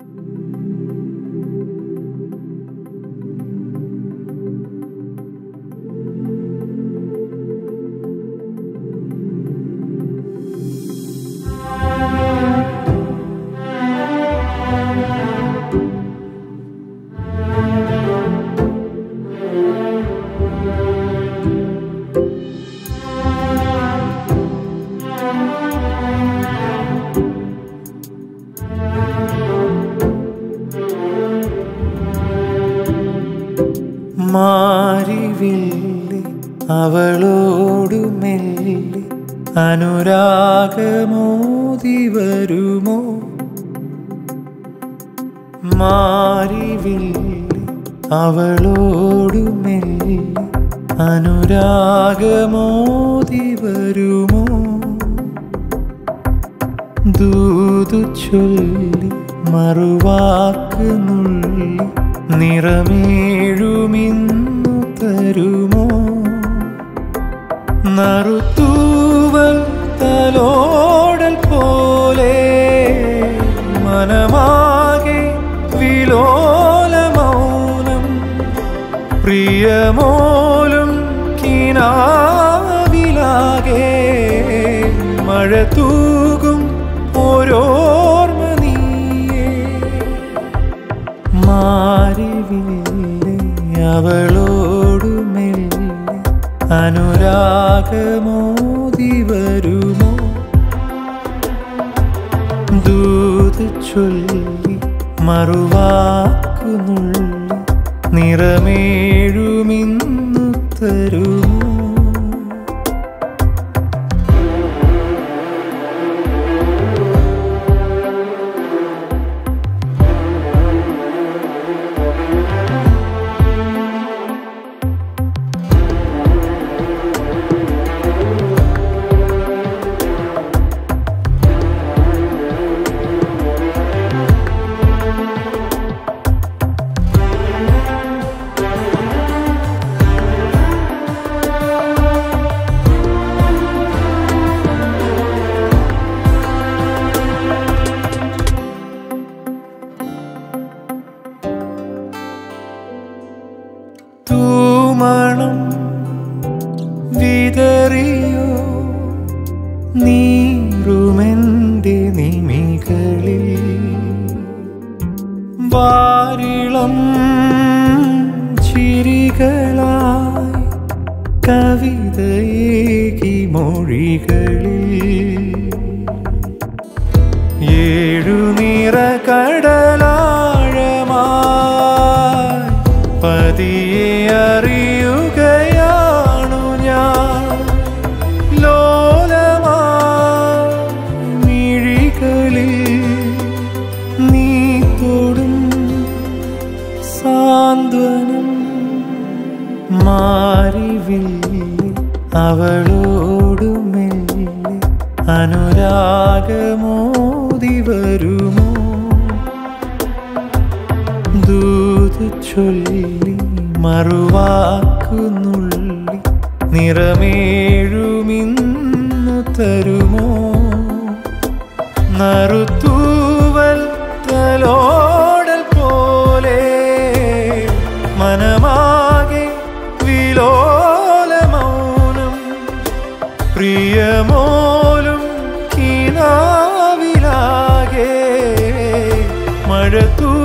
മാരിവില്ലേ അവളോടു മെല്ലെ അനുരാഗമോതി വരുമോ? മാരിവില്ലേ അവളോടു മെല്ലെ അനുരാഗമോതി വരുമോ? ദൂതു ചൊല്ലി മറുവാക്ക് നുള്ളി നിറമേഴുമിന്നു തരുമോ? നറുത്തൂവൽ തലോടൽ പോലെ മനമാകെ വിലോല മൗനം പ്രിയമോലും കിനാവിലാകെ മഴ തൂകും ഓരോർമ്മ നീയേ. മാരിവില്ലേ അവളോടു മെല്ലെ അനുരാഗമോതി വരുമോ? ദൂത് ചൊല്ലി മറുവാക്കു നുള്ളി നിറമേഴുമിന്നു തരുമോ? തൂമണം വിതറിയോ നീറുമെൻ്റെ നിമികളിൽ? വാരിളം ചിരികളായി കവിതയേകി മൊഴികളിൽ ഏഴുനിറ കടലാഴമായി പതിയെ അറിയുകയാണു ഞാൻ. ലോലമായി മിഴികളിൽ നീ തൊടും സാന്ത്വനം. മാരിവില്ലേ അവളോടു മെല്ലെ അനുരാഗമോതി വരുമോ? ദൂത് ചൊല്ലി മറുവാക്കു നുള്ളി നിറമേഴുമിന്നു തരുമോ? നറുത്തൂവൽ തലോടൽ പോലെ മനമാകെ വിലോല മൗനം പ്രിയമോലും കിനാവിലാകെ മഴ